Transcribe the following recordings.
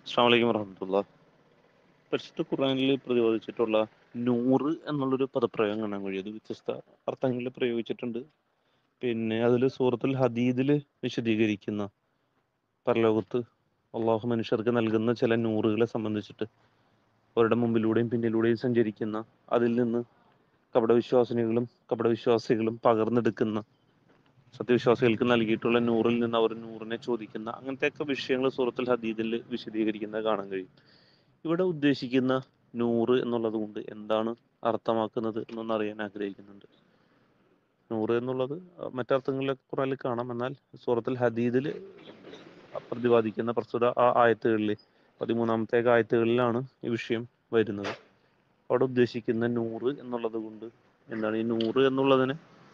അസ്സലാമു അലൈക്കും വറഹ്മത്തുള്ളാഹി. പരിശുദ്ധ ഖുർആനിൽ പ്രതിപാദിച്ചിട്ടുള്ള നൂറ് എന്നുള്ളൊരു പദപ്രയോഗം കാണാൻ കഴിയും. അത് വ്യത്യസ്ത അർത്ഥങ്ങളിൽ പ്രയോഗിച്ചിട്ടുണ്ട്. പിന്നെ അതിൽ സൂറത്തുൽ ഹദീദിൽ വിശദീകരിക്കുന്ന പരലോകത്ത് അള്ളാഹു മനുഷ്യർക്ക് നൽകുന്ന ചില നൂറുകളെ സംബന്ധിച്ചിട്ട് അവരുടെ മുമ്പിലൂടെയും പിന്നിലൂടെയും സഞ്ചരിക്കുന്ന, അതിൽ നിന്ന് കപടവിശ്വാസികളും പകർന്നെടുക്കുന്ന, സത്യവിശ്വാസികൾക്ക് നൽകിയിട്ടുള്ള നൂറിൽ നിന്ന് അവർ നൂറിനെ ചോദിക്കുന്ന, അങ്ങനത്തെയൊക്കെ വിഷയങ്ങൾ സൂറത്തുൽ ഹദീദിൽ വിശദീകരിക്കുന്നത് കാണാൻ കഴിയും. ഇവിടെ ഉദ്ദേശിക്കുന്ന നൂറ് എന്നുള്ളത് കൊണ്ട് എന്താണ് അർത്ഥമാക്കുന്നത് എന്നൊന്ന് അറിയാൻ ആഗ്രഹിക്കുന്നുണ്ട്. നൂറ് എന്നുള്ളത് മറ്റർത്ഥങ്ങളിലൊക്കെ ഖുർആനിൽ കാണാം. എന്നാൽ സൂറത്തുൽ ഹദീദിൽ പ്രതിപാദിക്കുന്ന പ്രസ്തുത ആ ആയത്തുകളിൽ 13ാമത്തെ ആയത്തുകളിലാണ് ഈ വിഷയം വരുന്നത്. അവിടെ ഉദ്ദേശിക്കുന്ന നൂറ് എന്നുള്ളത് കൊണ്ട് എന്താണ്? ഈ നൂറ് എന്നുള്ളതിന്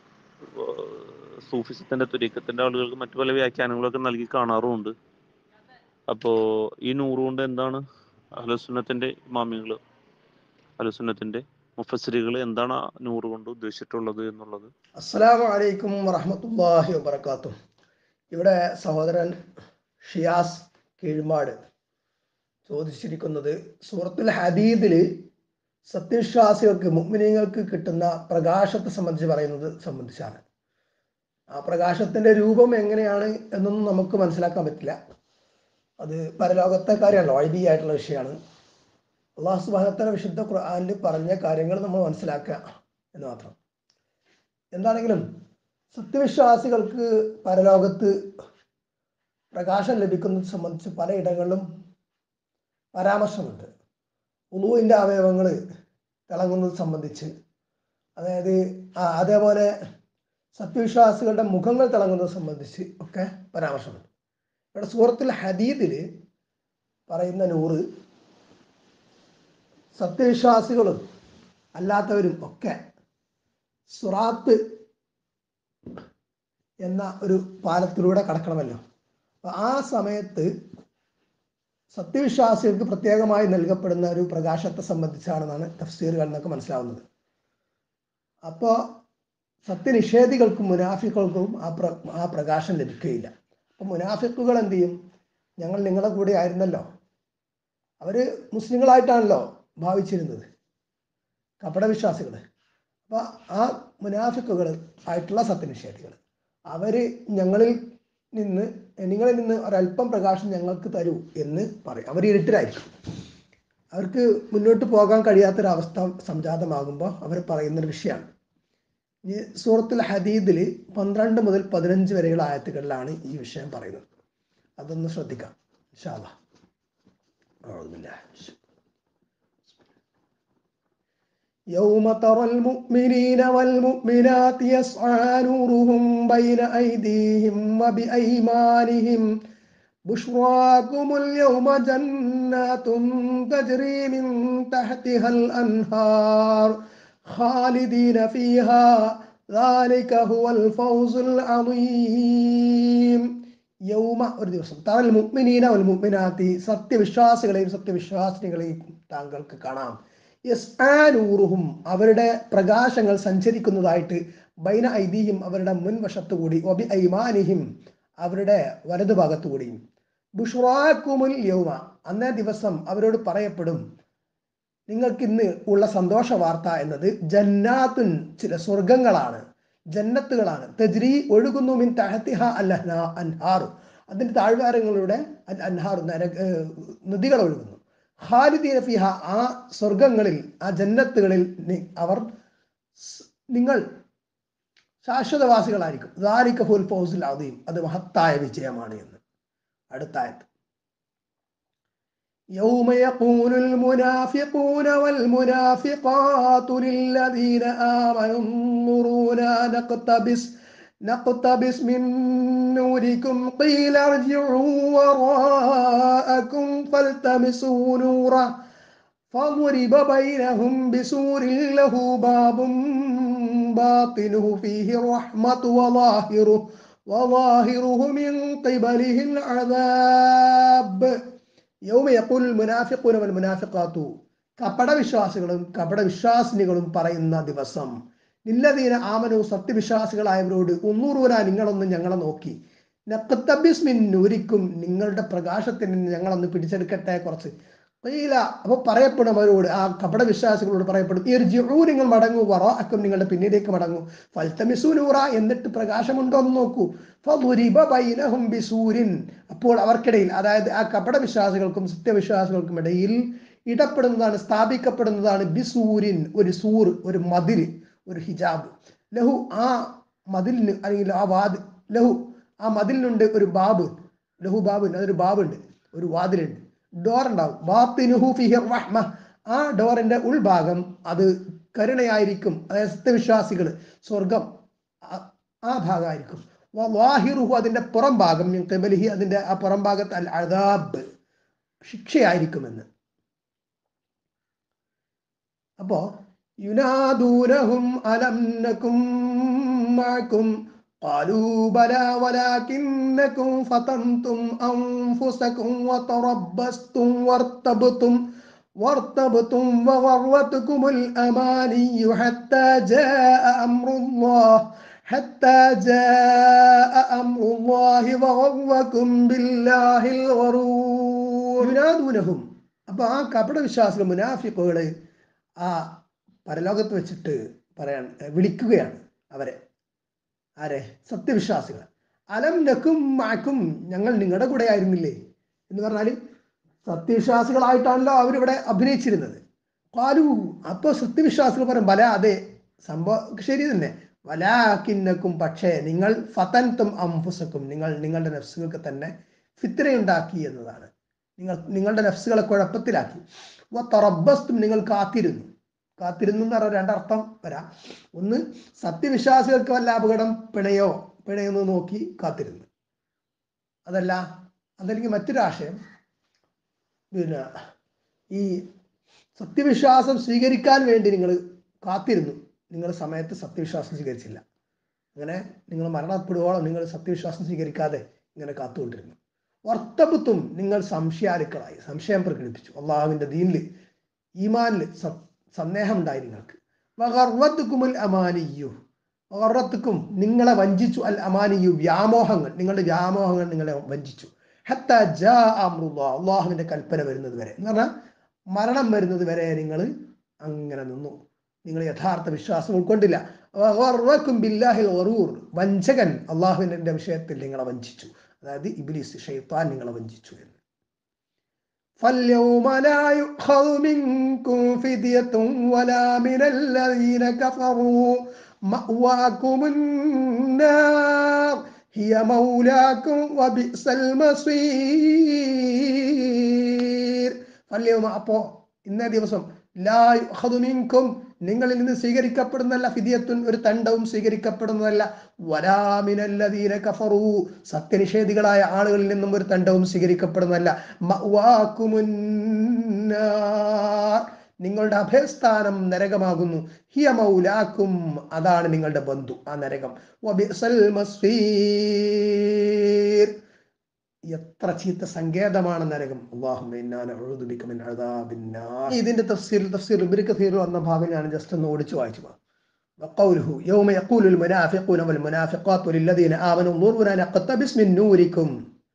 സൂഫിസത്തിന്റെ തുരീഖത്തിന്റെ ആളുകൾക്ക് മറ്റു പല വ്യാഖ്യാനങ്ങളൊക്കെ നൽകി കാണാറുമുണ്ട്. അപ്പോൾ ഈ നൂറ് കൊണ്ട് എന്താണ് അഹ്ലുസുന്നത്തിന്റെ ഇമാമികൾ, അഹ്ലുസുന്നത്തിന്റെ മുഫസ്സിറുകൾ എന്താണ് ആ നൂറ് കൊണ്ട് ഉദ്ദേശിച്ചിട്ടുള്ളത് എന്നുള്ളത്. അസ്സലാമു അലൈക്കും വറഹ്മത്തുള്ളാഹി വബറകാതുഹു. ഇവിടെ സഹോദരൻ ഷിയാസ് കീഴ്മാട് ചോദിച്ചിരിക്കുന്നത് സൂറത്തുൽ ഹദീദിൽ സത്യവിശ്വാസികൾക്ക് മുഅ്മിനീങ്ങൾക്ക് കിട്ടുന്ന പ്രകാശത്തെ സംബന്ധിച്ചാണ്. ആ പ്രകാശത്തിന്റെ രൂപം എങ്ങനെയാണ് എന്നൊന്നും നമുക്ക് മനസ്സിലാക്കാൻ പറ്റില്ല. അത് പരലോകത്തെ കാര്യമല്ലോ, ഐബിയായിട്ടുള്ള വിഷയമാണ്. അല്ലാഹു സുബ്ഹാനഹു വ തആല വിശുദ്ധ ഖുർആനിൽ പറഞ്ഞ കാര്യങ്ങൾ നമ്മൾ മനസ്സിലാക്കുക എന്ന് മാത്രം. എന്താണെങ്കിലും സത്യവിശ്വാസികൾക്ക് പരലോകത്ത് പ്രകാശം ലഭിക്കുന്നത് സംബന്ധിച്ച് പലയിടങ്ങളിലും പരാമർശമുണ്ട്. ഉളൂവിൻ്റെ അവയവങ്ങൾ തിളങ്ങുന്നത് സംബന്ധിച്ച്, അതായത് അതേപോലെ സത്യവിശ്വാസികളുടെ മുഖങ്ങൾ തിളങ്ങുന്നത് സംബന്ധിച്ച് ഒക്കെ പരാമർശമുണ്ട്. ഇവിടെ സൂറത്തുൽ ഹദീദിൽ പറയുന്ന നൂറ് സത്യവിശ്വാസികളും അല്ലാത്തവരും ഒക്കെ സുറാത്ത് എന്ന ഒരു പാലത്തിലൂടെ കടക്കണമല്ലോ. അപ്പൊ ആ സമയത്ത് സത്യവിശ്വാസികൾക്ക് പ്രത്യേകമായി നൽകപ്പെടുന്ന ഒരു പ്രകാശത്തെ സംബന്ധിച്ചാണെന്നാണ് തഫ്സീറുകളിൽ നിന്നൊക്കെ മനസ്സിലാവുന്നത്. അപ്പോൾ സത്യനിഷേധികൾക്കും മുനാഫിക്കുകൾക്കും ആ പ്രകാശം ലഭിക്കുകയില്ല. അപ്പം മുനാഫിക്കുകൾ എന്ത് ചെയ്യും? ഞങ്ങൾ നിങ്ങളുടെ കൂടെ ആയിരുന്നല്ലോ, അവർ മുസ്ലിങ്ങളായിട്ടാണല്ലോ ഭാവിച്ചിരുന്നത്, കപടവിശ്വാസികൾ. അപ്പോൾ ആ മുനാഫിക്കുകൾ ആയിട്ടുള്ള സത്യനിഷേധികൾ അവർ നിങ്ങളിൽ നിന്ന് ഒരല്പം പ്രകാശം ഞങ്ങൾക്ക് തരൂ എന്ന് പറയും. അവർ ഇരുട്ടിലായിരിക്കും, അവർക്ക് മുന്നോട്ട് പോകാൻ കഴിയാത്തൊരവസ്ഥ സംജാതമാകുമ്പോൾ അവർ പറയുന്നൊരു വിഷയമാണ്. ഈ സൂറത്തുൽ ഹദീദിൽ 12 മുതൽ 15 വരെയുള്ള ആയത്തുകളിലാണ് ഈ വിഷയം പറയുന്നത്. അതൊന്ന് ശ്രദ്ധിക്കാം ഇൻഷാ അല്ലാഹ്. يوم ترى المؤمنين والمؤمنات يسعى نورهم بين أيديهم وبأيمانهم بشراكم اليوم جنات تجري من تحتها الأنهار خالدين فيها ذلك هو الفوز العظيم. യൗമ ഒരു ദിവസം തറൽ മുഅ്മിനീന വൽ മുഅ്മിനാത്തി സത്യവിശ്വാസികളെയും സത്യവിശ്വാസിനികളെയും താങ്കൾക്ക് കാണാം. യസ്ആനൂറുഹും അവരുടെ പ്രകാശങ്ങൾ സഞ്ചരിക്കുന്നതായിട്ട്, ബൈന ഐദീഹിം അവരുടെ മുൻവശത്തുകൂടി, വബി ഐമാനിഹിം അവരുടെ വലതുഭാഗത്തുകൂടിയും. ബുഷ്റാക്കുമുൽ യൗമ അന്നേ ദിവസം അവരോട് പറയപ്പെടും, നിങ്ങൾക്ക് ഇന്ന് ഉള്ള സന്തോഷ വാർത്ത എന്നത് ജന്നാത്തുൻ ചില സ്വർഗങ്ങളാണ്, ജന്നത്തുകളാണ്. തജ്രി ഒഴുകുന്നു, മിൻ തഹതിഹ അൽ അൻഹാറു അതിൻ്റെ താഴ്വാരങ്ങളുടെ അൻഹാറു നദികൾ ഒഴുകുന്നു. ഖാലിദീന ഫിഹ ആ സ്വർഗങ്ങളിൽ, ആ ജന്നത്തുകളിൽ നിങ്ങൾ ശാശ്വതവാസികളായിരിക്കും. ദാലിക ഹുൽ ഫൗസുൽ അദീം അത് മഹത്തായ വിജയമാണ് എന്ന്. അടുത്ത ആയത്ത് يوم يقول المنافقون والمنافقات للذين آمنوا انظرونا نقتبس من نوركم قيل ارجعوا وراءكم فالتمسوا نورا فضرب بينهم بسور له باب باطنه فيه الرحمة وظاهره من قبله العذاب. യൗമ യഖൂൽ മുനാഫിഖൂന വൽ മുനാഫിഖാത്തു കപടവിശ്വാസികളും കപടവിശ്വാസിനികളും പറയുന്ന ദിവസം, ലില്ലദീന ആമനു സത്യവിശ്വാസികളായവരോട് ഉന്നൂറൂന നിങ്ങളൊന്ന് ഞങ്ങളെ നോക്കി, നഖ്തബിസ് മിൻ നൂരിക്കും, നിങ്ങളുടെ പ്രകാശത്തിൽ നിന്ന് ഞങ്ങളൊന്ന് പിടിച്ചെടുക്കട്ടെ കുറച്ച്. അപ്പോൾ പറയപ്പെടും അവരോട്, ആ കപട വിശ്വാസികളോട് പറയപ്പെടും, ഇർജിഊ, നിങ്ങൾ മടങ്ങൂ, വറാഅക്കും, നിങ്ങളുടെ പിന്നിലേക്ക് മടങ്ങൂ, ഫൽതമിസൂ നൂറ, എന്നിട്ട് പ്രകാശമുണ്ടോ എന്ന് നോക്കൂ. ഫദുരിബ ബൈനഹും ബിസൂരിൻ, അപ്പോൾ അവർക്കിടയിൽ, അതായത് ആ കപട വിശ്വാസികൾക്കും സത്യവിശ്വാസികൾക്കും ഇടയിൽ ഇടപെടുന്നതാണ്, സ്ഥാപിക്കപ്പെടുന്നതാണ് ബിസൂരിൻ, ഒരു സൂർ, ഒരു മതിൽ, ഒരു ഹിജാബ്. ലഹു, ആ മതിലിന് അല്ലെങ്കിൽ ആ ലഹു, ആ മതിലിനുണ്ട് ഒരു ബാബ്, ലഹു ബാബുൻ, അതൊരു ബാബുണ്ട്, ഒരു വാതിലുണ്ട്, ഡോർ ഉണ്ടാവും. ബാത്തിനുഹു ഫിഹി റഹ്മ, ആ ഡോറിന്റെ ഉൾഭാഗം അത് കരുണയായിരിക്കും, അതായത് സത്യവിശ്വാസികൾ സ്വർഗം ആ ഭാഗമായിരിക്കും. വാഹിറുഹു, അതിന്റെ പുറം ഭാഗം, മിൻ ഖിബലിഹി, അതിന്റെ ആ പുറം ഭാഗത്ത് അൽ അദാബ്, ശിക്ഷയായിരിക്കുമെന്ന്. അപ്പോ യുനാദൂനഹും അലം നകും മഅകും ഖാലൂ ബലാ വലാകിന്നകും ഫതൻതും അൻഫുസകും വതറബ്ബസ്തും വർതബ്തും വഗർവതുകുമുൽ അമാനിയ്യു ഹത്താ ജാഅ അംറുല്ലാഹി വഗർവകും ബില്ലാഹിൽ ഗറൂർ. യുനാദൂനഹും, അപ്പൊ ആ കപട വിശ്വാസികൾ, മുനാഫിഖുകള് ആ പരലോകത്ത് വെച്ചിട്ട് വിളിക്കുകയാണ് അവരെ. ആരെ? സത്യവിശ്വാസികൾ. അലം നകും മഅകും, ഞങ്ങൾ നിങ്ങളുടെ കൂടെ ആയിരുന്നില്ലേ എന്ന് പറഞ്ഞാൽ സത്യവിശ്വാസികളായിട്ടാണല്ലോ അവരിവിടെ അഭിനയിച്ചിരുന്നത്. ഖാലൂ, അപ്പോൾ സത്യവിശ്വാസികൾ പറയും, ബല, അതെ, സംഭവം ശരി തന്നെ, വലാകിന്നകും, പക്ഷേ നിങ്ങൾ, ഫതൻതും അൻഫുസകും, നിങ്ങൾ നിങ്ങളുടെ നഫ്സുകൾക്ക് തന്നെ ഫിത്നയുണ്ടാക്കി എന്നതാണ്, നിങ്ങളുടെ നഫ്സുകളെ കുഴപ്പത്തിലാക്കി. വതറബ്ബസ്തും, നിങ്ങൾ കാത്തിരുന്നു എന്ന് പറഞ്ഞാൽ രണ്ടർത്ഥം വരാം. ഒന്ന്, സത്യവിശ്വാസികൾക്ക് വല്ല അപകടം, പിണയെന്ന് നോക്കി കാത്തിരുന്നു. അതല്ലെങ്കിൽ മറ്റൊരാശയം, പിന്നെ ഈ സത്യവിശ്വാസം സ്വീകരിക്കാൻ വേണ്ടി നിങ്ങൾ കാത്തിരുന്നു, നിങ്ങൾ സമയത്ത് സത്യവിശ്വാസം സ്വീകരിച്ചില്ല, അങ്ങനെ നിങ്ങൾ മരണപ്പെടുവോളം നിങ്ങൾ സത്യവിശ്വാസം സ്വീകരിക്കാതെ ഇങ്ങനെ കാത്തുകൊണ്ടിരുന്നു. വർത്തബത്തും, നിങ്ങൾ സംശയാലുക്കളായി, സംശയം പ്രകടിപ്പിച്ചു, അള്ളാഹുവിന്റെ ദീനിൽ, ഈമാനിൽ സന്ദേഹം ഉണ്ടായി നിങ്ങൾക്ക്. വഗർവതുകുമുൽ അമാനിയ്യു, വഗർവതുക്കും, നിങ്ങളെ വഞ്ചിച്ചു, അൽ അമാനിയ്യു, വ്യാമോഹങ്ങൾ, നിങ്ങളുടെ വ്യാമോഹങ്ങൾ നിങ്ങളെ വഞ്ചിച്ചു. ഹത്താ ജാഅ അംറുല്ലാഹ്, അള്ളാഹുവിന്റെ കൽപ്പന വരുന്നത് വരെ, എന്ന് പറഞ്ഞാൽ മരണം വരുന്നത് വരെ നിങ്ങൾ അങ്ങനെ നിന്നു, നിങ്ങൾ യഥാർത്ഥ വിശ്വാസം ഉൾക്കൊണ്ടില്ല. വഗർവകും ബില്ലാഹിൽ ഗറൂർ, വഞ്ചകൻ അള്ളാഹുവിന്റെ വിഷയത്തിൽ നിങ്ങളെ വഞ്ചിച്ചു, അതായത് ഇബ്ലീസ്, ശൈത്താൻ നിങ്ങളെ വഞ്ചിച്ചു എന്ന്. فاليوم لا يؤخذ منكم فدية ولا من الذين كفروا مأواكم النار هي مولاكم وبئس المصير. فاليوم, അപ്പോൾ ഇന്നേ ദിവസം, ലാ യുഖദു മിൻകും, നിങ്ങളിൽ നിന്ന് സ്വീകരിക്കപ്പെടുന്നതല്ല, ഫിദിയത്തുൻ, ഒരു തണ്ടവും സ്വീകരിക്കപ്പെടുന്നതല്ല, വലാ മിനല്ലദീന കഫറൂ, സത്യനിഷേധികളായ ആളുകളിൽ നിന്നും ഒരു തണ്ടവും സ്വീകരിക്കപ്പെടുന്നതല്ല. മഅവാകുമുന്നാർ, നിങ്ങളുടെ അഭയസ്ഥാനം നരകമാകുന്നു. ഹിയ മൗലാക്കും, അതാണ് നിങ്ങളുടെ ബന്ധു, ആ നരകം. വബിഅസൽ മസീർ, എത്ര ചീത്ത സങ്കേതമാണ് നരകം. അല്ലാഹുമ്മ ഇന്നാ നഊദു ബിക മിൻ അദാബിന്നാർ. ഇതിന്റെ തഫ്സീർ ഇബ്നു കസീർ വന്ന ഭാഗം ഞാൻ ജസ്റ്റ് ഒന്ന് ഓടിച്ചു വായിച്ചു. വഖൗലുഹു യൗമ യഖൂലുൽ മുനാഫിഖൂന വൽ മുനാഫിഖാത്തു ലില്ലദീന ആമനൂ നൂറുനാ നഖ്തബിസ് മിൻ നൂരിക്കും.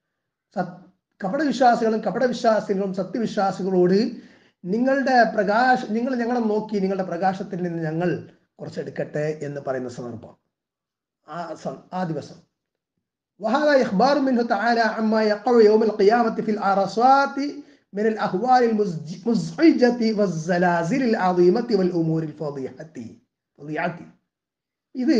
കപടവിശ്വാസികളും സത്യവിശ്വാസികളോട്, നിങ്ങൾ ഞങ്ങളെ നോക്കി, നിങ്ങളുടെ പ്രകാശത്തിൽ നിന്ന് ഞങ്ങൾ കുറച്ചെടുക്കട്ടെ എന്ന് പറയുന്ന സന്ദർഭം, ആ ദിവസം. وهذا إخبار منه تعالى عما يقع يوم القيامة في العرصات من الأهوال المزعجة والزلازل العظيمة والأمور الفظيعة. ഇത്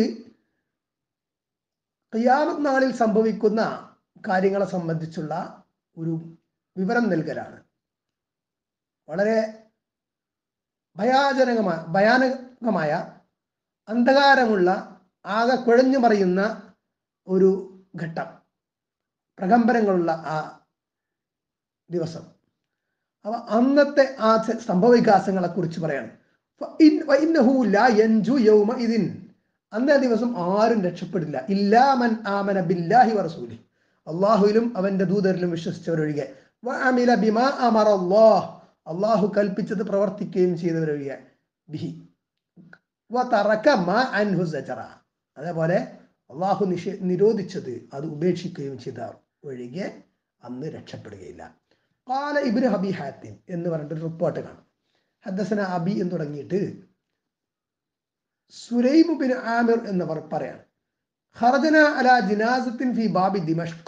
ഖിയാമത്ത് നാളിൽ സംഭവിക്കുന്ന കാര്യങ്ങളെ സംബന്ധിച്ചുള്ള ഒരു വിവരം നൽകലാണ്. വളരെ ഭയാനകമായ, അന്ധകാരമുള്ള, ആകെ കുഴഞ്ഞു മറിയുന്ന ഒരു ഘട്ടം, പ്രകമ്പനങ്ങളുള്ള ആ ദിവസം. അവ അന്നത്തെ ആ സംഭവവികാസങ്ങളെ കുറിച്ച് പറയാണ്. അന്നേ ദിവസം ആരും രക്ഷപ്പെടില്ല, ഇല്ലാ മൻ ആമന ബില്ലാഹി വറസൂലി, അള്ളാഹുവിലും അവന്റെ ദൂതരിലും വിശ്വസിച്ചവരൊഴികെ, വഅമില ബിമാ അമറല്ലാഹ്, അള്ളാഹു കൽപ്പിച്ചത് പ്രവർത്തിക്കുകയും ചെയ്തവരൊഴികെ, ബിഹി വതറക മാ അൻഹു സജറ, അതേപോലെ അള്ളാഹു നിരോധിച്ചത് അത് ഉപേക്ഷിക്കുകയും ചെയ്താൽ ഒഴികെ അന്ന് രക്ഷപ്പെടുകയില്ല. ഖാല ഇബ്നു അബി ഹാത്തിം എന്ന് പറഞ്ഞിട്ട് റിപ്പോർട്ട് കാണാം. ഹദ്ദസന അബി എന്ന് തുടങ്ങിയിട്ട് സുലൈം ബിൻ ആമിർ എന്നവർ പറയാണ്, ഖറജന അലാ ജനാസത്തിൻ ഫി ബാബി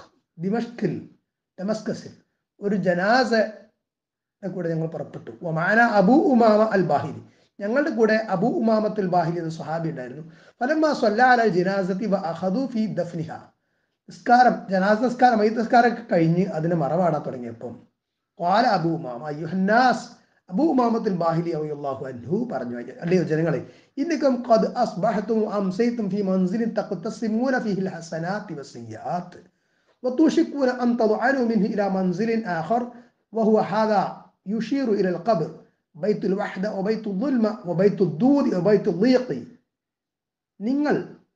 ഡമസ്കസിൽ ഒരു ജനാസ കൂടെ ഞങ്ങൾ പുറപ്പെട്ടു. വമാന അബൂ ഉമാമ അൽ ബാഹിരി, ഞങ്ങളുടെ കൂടെ അബൂ ഉമാമത്തുൽ ബാഹിരി എന്ന സ്വഹാബി ഉണ്ടായിരുന്നു. ഫലമ്മ സ്വല്ലാ അലൽ ജനാസത്തി വ അഖദു ഫി ദഫ്നിഹ, നിസ്കാരം ജനാസ നിസ്കാരം മയ്യിത്ത് നിസ്കാരമൊക്കെ കഴിഞ്ഞ് അതിനെ മറവാടാൻ തുടങ്ങിയപ്പം ഖാല അബൂ ഉമാമ അയ്യുഹന്നാസ്, അബൂ ഉമാമത്തുൽ ബാഹിലി റളിയല്ലാഹു അൻഹു പറഞ്ഞു, അല്ലയോ ജനങ്ങളെ, ഇന്നകും ഖദ് അസ്ബഹതും അംസൈതും ഫി മൻസിലിൻ തഖ്തസിമൂന ഫീഹിൽ ഹസനാത്തി വസ്സിയ്യാത്ത് വതുഷികൂന അൻ തദഅനു മിൻഹു ഇലാ മൻസിലിൻ ആഖർ വഹുവ ഹാദാ യുഷീറു ഇലൽ ഖബ്ർ ബൈത്തുൽ വഹ്ദ വബൈത്തുൽ ദുൽമ വബൈത്തുൽ ദൂദ് വബൈത്തുൽ ളീഖി. നിങ്ങൾ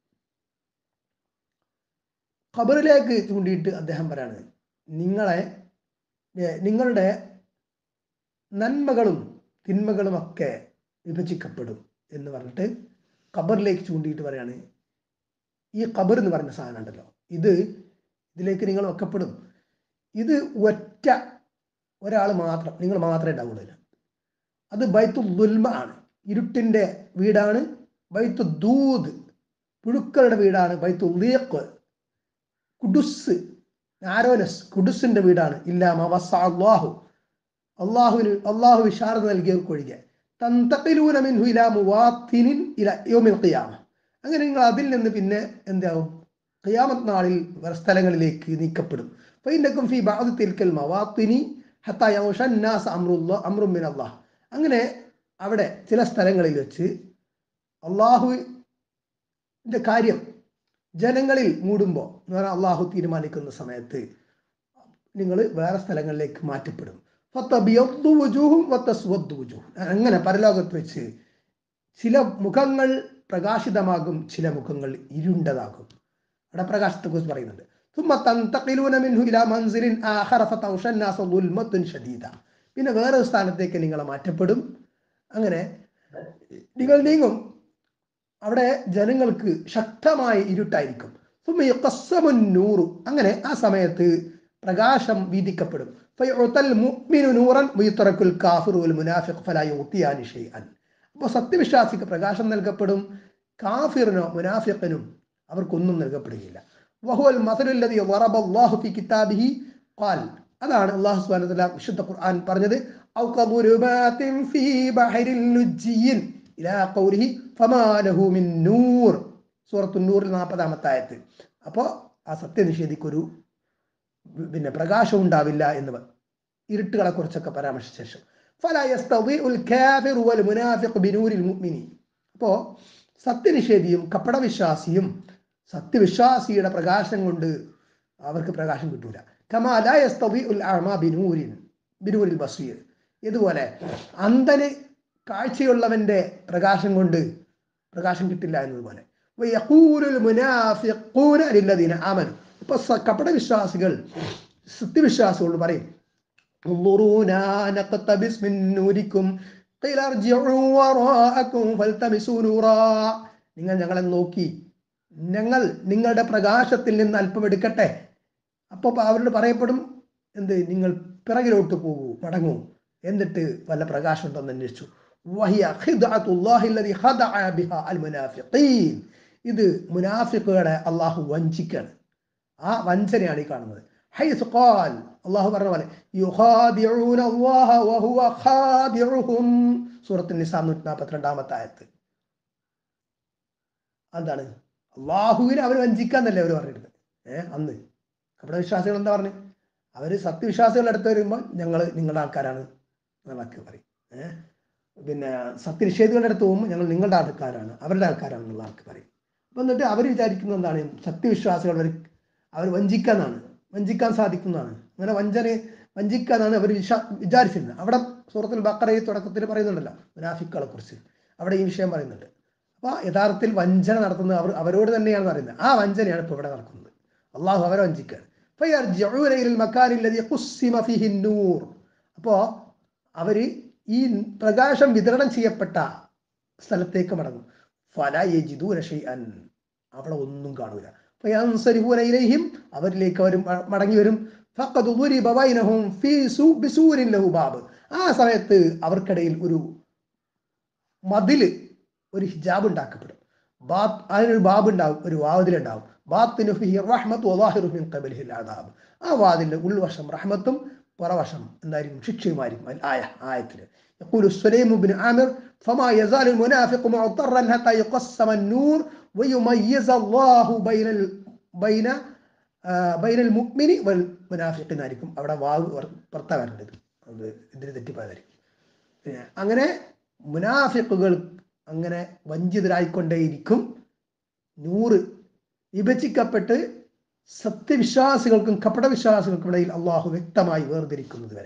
ഖബറിലേക്ക് ചൂണ്ടിയിട്ട് അദ്ദേഹം പറയാണ്, നിങ്ങളുടെ നന്മകളും തിന്മകളും ഒക്കെ വിഭജിക്കപ്പെടും എന്ന് പറഞ്ഞിട്ട് ഖബറിലേക്ക് ചൂണ്ടിയിട്ട് പറയാണ്, ഈ ഖബർ എന്ന് പറഞ്ഞ സാധനം ഉണ്ടല്ലോ, ഇതിലേക്ക് നിങ്ങൾ വെക്കപ്പെടും. ഇത് ഒറ്റ ഒരാൾ മാത്രം, നിങ്ങൾ മാത്രമേ ഉണ്ടാവുള്ളൂ. അത് ബൈത്തുൽ ദുൽമ ആണ്, ഇരുട്ടിൻ്റെ വീടാണ്. ബൈത്തുൽ ദൂദ്, പുഴുക്കളുടെ വീടാണ്. ബൈത്തുൽ ളീഖ്, കുഡുസ്, നാരോനസ്, കുഡുസിന്റെ വീടാണ്. ഇല്ലാമ വസ്അല്ലാഹു, അള്ളാഹു വിശാരത നൽകിയവർക്കൊഴികെ. തന്തഖിലൂന മിൻഹു ഇലാ മുവാത്തിനിൻ ഇലാ യൗമിൽ ഖിയാമ, അങ്ങനെ നിങ്ങൾ അതിൽ നിന്ന് പിന്നെ എന്താവും, ഖിയാമത്ത് നാളിൽ സ്ഥലങ്ങളിലേക്ക് നീക്കപ്പെടും. ഫഇന്നകും ഫീ ബഅദി തിൽക്കൽ മവാത്തിനി ഹത്താ യഗ്ഷൻ നാസ് അംറുൻ മിനല്ലാഹ്, അങ്ങനെ അവിടെ ചില സ്ഥലങ്ങളിൽ വെച്ച് അള്ളാഹുവിൻ്റെ കാര്യം ജനങ്ങളിൽ മൂടുമ്പോൾ എന്ന് പറഞ്ഞാൽ അള്ളാഹു തീരുമാനിക്കുന്ന സമയത്ത് നിങ്ങൾ വേറെ സ്ഥലങ്ങളിലേക്ക് മാറ്റപ്പെടും. അങ്ങനെ പരലോകത്ത് വെച്ച് ചില മുഖങ്ങൾ പ്രകാശിതമാകും, ചില മുഖങ്ങൾ ഇരുണ്ടതാകും. അവിടെ പ്രകാശത്തെ കുറിച്ച് പറയുന്നുണ്ട്. പിന്നെ വേറെ സ്ഥാനത്തേക്ക് നിങ്ങൾ മാറ്റപ്പെടും. അങ്ങനെ നിങ്ങൾ നീങ്ങും, അവിടെ ജനങ്ങൾക്ക് ശക്തമായ ഇരുട്ടായിരിക്കും. അങ്ങനെ ആ സമയത്ത് പ്രകാശം വീതിക്കപ്പെടും. അപ്പോൾ സത്യവിശ്വാസിക്ക് പ്രകാശം നൽകപ്പെടും, കാഫിറിനോ മുനാഫിഖിനും അവർക്കൊന്നും നൽകപ്പെടുകയില്ല. അതാണ് അല്ലാഹു സുബ്ഹാനഹു വ തആല വിശുദ്ധ ഖുർആൻ പറഞ്ഞത്, സൂറത്തുൻ നൂറിൽ 40-ാമത്തെ ആയത്ത്. അപ്പോൾ ആ സത്യനിഷേധിക്കൊരു പ്രകാശം ഉണ്ടാവില്ല എന്ന് ഇരുട്ടുകളെ കുറിച്ചൊക്കെ പരാമർശിച്ച ശേഷം അപ്പോ സത്യനിഷേധിയും കപടവിശ്വാസിയും സത്യവിശ്വാസിയുടെ പ്രകാശം കൊണ്ട് അവർക്ക് പ്രകാശം കിട്ടൂല. ഇതുപോലെ അന്ധന് കാഴ്ചയുള്ളവന്റെ പ്രകാശം കൊണ്ട് പ്രകാശം കിട്ടില്ല എന്നതുപോലെ ഇപ്പൊ കപടവിശ്വാസികൾ സത്യവിശ്വാസികളോട് പറയും, നിങ്ങൾ ഞങ്ങളെ നോക്കി, ഞങ്ങൾ നിങ്ങളുടെ പ്രകാശത്തിൽ നിന്ന് അല്പം എടുക്കട്ടെ. അപ്പൊ അവരോട് പറയപ്പെടും, എന്ത്, നിങ്ങൾ പിറകിലോട്ട് പോകൂ, മടങ്ങൂ, എന്നിട്ട് വല്ല പ്രകാശം ഉണ്ടെന്ന് അന്വേഷിച്ചു. ഇത് മുനാഫിഖുകളെ അള്ളാഹു വഞ്ചിക്കാണ്. ആ വഞ്ചനയാണ് ഈ കാണുന്നത്. അള്ളാഹു പറഞ്ഞ പോലെ സൂറത്തുൽ നിസാ 142-ാമത്തെ ആയത്ത്. എന്താണ്, അള്ളാഹുവിനെ അവർ വഞ്ചിക്കാന്നല്ലേ അവർ പറഞ്ഞിരുന്നത്. അന്ന് നമ്മുടെ വിശ്വാസികൾ എന്താ പറഞ്ഞു, അവര് സത്യവിശ്വാസികളുടെ അടുത്ത് വരുമ്പോൾ ഞങ്ങൾ നിങ്ങളുടെ ആൾക്കാരാണ് എന്നൊക്കെ പറയും. പിന്നെ സത്യനിഷേധികളുടെ അടുത്ത് പോകുമ്പോൾ ഞങ്ങൾ നിങ്ങളുടെ ആൾക്കാരാണ്, അവരുടെ ആൾക്കാരാണെന്നുള്ള ആൾക്ക് പറയും. അപ്പം എന്നിട്ട് അവർ വിചാരിക്കുന്നത് എന്താണ്, സത്യവിശ്വാസികൾ അവർ വഞ്ചിക്കാൻ സാധിക്കുന്നതാണ്. അങ്ങനെ വഞ്ചിക്കാനാണ് അവർ വിചാരിച്ചിരുന്നത്. അവിടെ സൂറത്തുൽ ബഖറയിൽ തുടക്കത്തിൽ പറയുന്നുണ്ടല്ലോ മുനാഫിക്കുകളെ കുറിച്ച്, അവിടെ ഈ വിഷയം പറയുന്നുണ്ട്. അപ്പോൾ യഥാർത്ഥത്തിൽ വഞ്ചന നടത്തുന്നത് അവരോട് തന്നെയാണ് പറയുന്നത്. ആ വഞ്ചനയാണ് ഇപ്പോൾ ഇവിടെ നടക്കുന്നത്. അള്ളാഹു അവരെ വഞ്ചിക്കുകയാണ്. അപ്പോൾ അവർ ഈ പ്രകാശം വിതരണം ചെയ്യപ്പെട്ട സ്ഥലത്തേക്ക് മടങ്ങും. അവിടെ ഒന്നും കാണൂല. ഫയൻസരിഫൂന ഇലൈഹിം, അവരിലേക്ക് അവർ മടങ്ങി വരും. ഫഖദ് ദുരിബ ബൈനഹും ഫീ ബിസൂരിൻ ലഹു ബാബ്, ആ സമയത്ത് അവർക്കിടയിൽ ഒരു മതില്, ഒരു ഹിജാബ് ഉണ്ടാക്കപ്പെടും. അതിനൊരു ബാബ് ഉണ്ടാവും, ഒരു വാതിലുണ്ടാവും. ബാത്തിനു ഫീഹി റഹ്മത്തു വദാഹിറു മിൻ ഖബലിഹിൽ അദാബ്, ആ വാതിലിന്റെ ഉൾവശം റഹ്മത്തും പുറവശം എന്തായിരിക്കും, ശിക്ഷയുമായിരിക്കും. ആയത്തിൽ യഖൂലു സുലൈം ഇബ്നു ആമിർ ഫമാ യസാലു മുനാഫിഖു മുഅ്തറൻ ഹത്താ യുഖസ്സമ അൻ-നൂർ വയുമയ്യിസ അല്ലാഹു ബൈനൽ മുഅ്മിനി വൽ മുനാഫിഖിൻ ആയിരിക്കും. അവിടെ വാവ് പുറത്താ വരേണ്ടത്, അത് ഇതിന് തെറ്റിപ്പോയതായിരിക്കും. അങ്ങനെ മുനാഫിഖുകൾ അങ്ങനെ വഞ്ചിതരായിക്കൊണ്ടേയിരിക്കും. നൂറ് വിഭജിക്കപ്പെട്ട് സത്യവിശ്വാസികൾക്കും കപടവിശ്വാസികൾക്കും ഇടയിൽ അള്ളാഹു വ്യക്തമായി വേർതിരിക്കുന്നത് വരെ.